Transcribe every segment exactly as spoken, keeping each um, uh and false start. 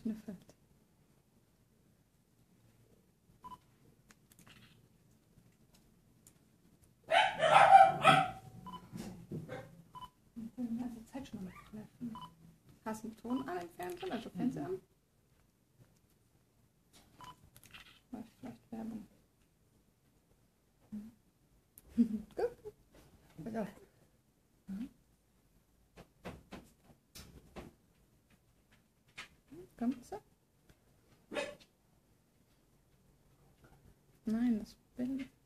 schnüffelt. Ich will die ganze Zeit schon mal treffen. Hast du einen Ton an im Fernsehen, also Fernseher an? Läuft vielleicht Werbung. Gut. Ja. Kommt sie? Nein, das bin ich.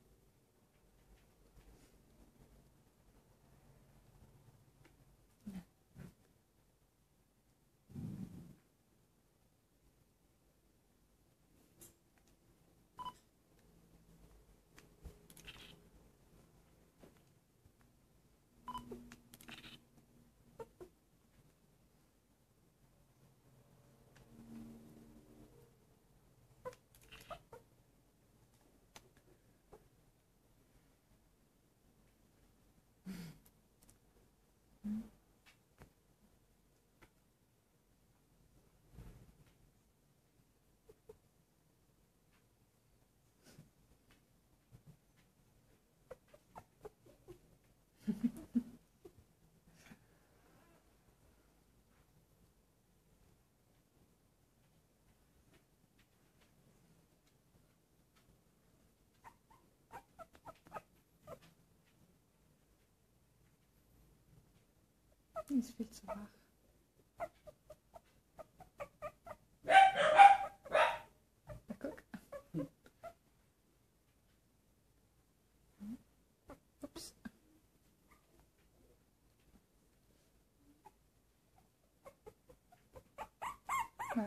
Die ist viel zu wach. Na, guck. Ups. Halt.